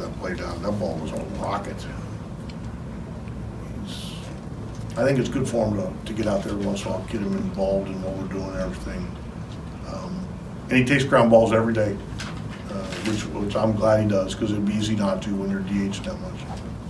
that play down. That ball was a rocket. I think it's good for him to get out there once in a while, get him involved in what we're doing and everything. And he takes ground balls every day, which I'm glad he does, because it'd be easy not to when you're DH that much.